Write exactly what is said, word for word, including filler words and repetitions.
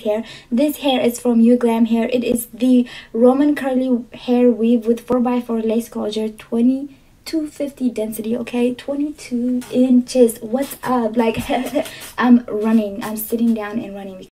hair. This hair is from Uglam hair. It is the Roman curly hair weave with four by four lace closure, twenty-two fifty density, okay, twenty-two inches. What's up? Like I'm running, I'm sitting down and running.